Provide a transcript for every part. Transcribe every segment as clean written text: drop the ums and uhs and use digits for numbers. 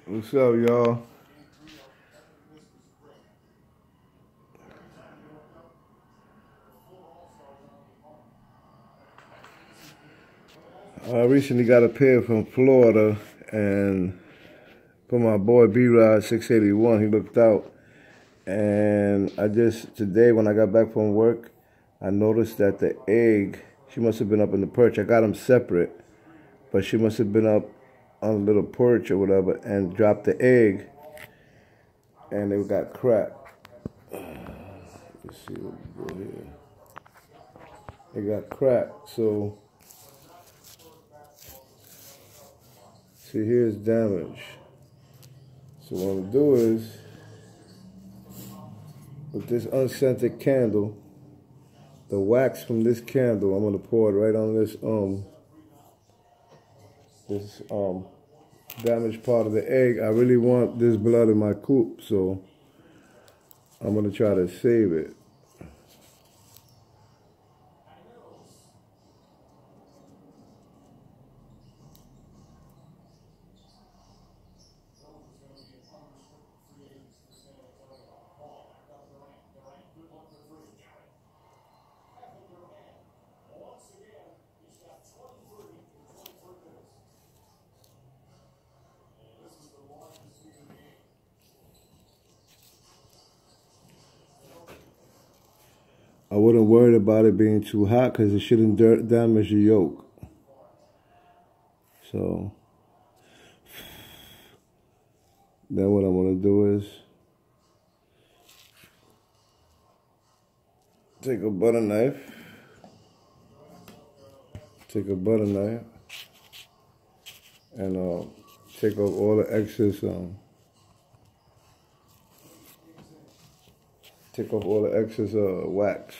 What's up, y'all? I recently got a pair from Florida, and for my boy B-Rod 681, he looked out. And today when I got back from work, I noticed that the egg, she must have been up in the perch. I got them separate, but she must have been up on a little perch or whatever and dropped the egg, and it got cracked. Let's see what we do here. It got cracked, so see, here's damage. So what I'm gonna do is, with this unscented candle, the wax from this candle, I'm gonna pour it right on this damaged part of the egg. I really want this blood in my coop, so I'm gonna try to save it. I wouldn't worry about it being too hot because it shouldn't damage the yolk. So then what I'm going to do is take a butter knife, and take off all the excess wax.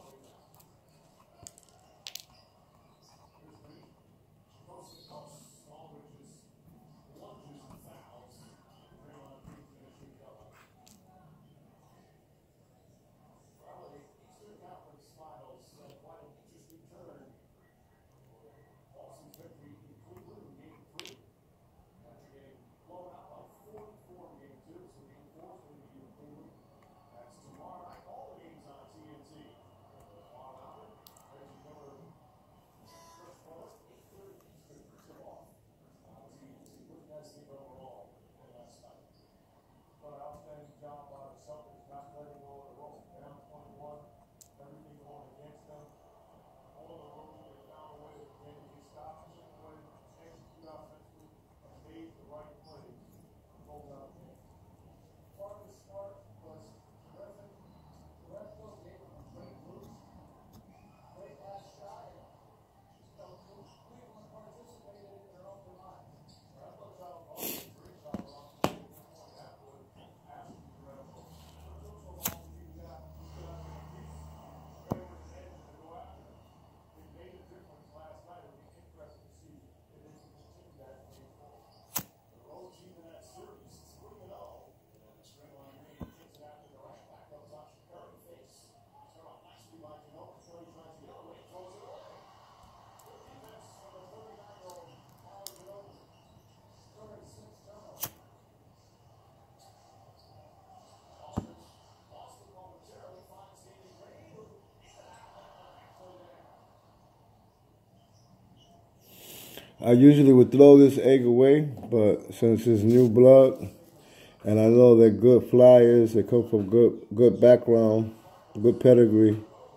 I usually would throw this egg away, but since it's new blood, and I know they're good flyers, they come from good background, good pedigree,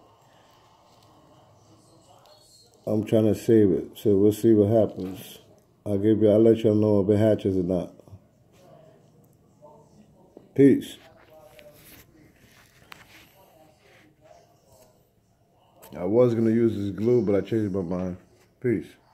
I'm trying to save it. So we'll see what happens. I'll let y'all know if it hatches or not. Peace. I was gonna use this glue, but I changed my mind. Peace.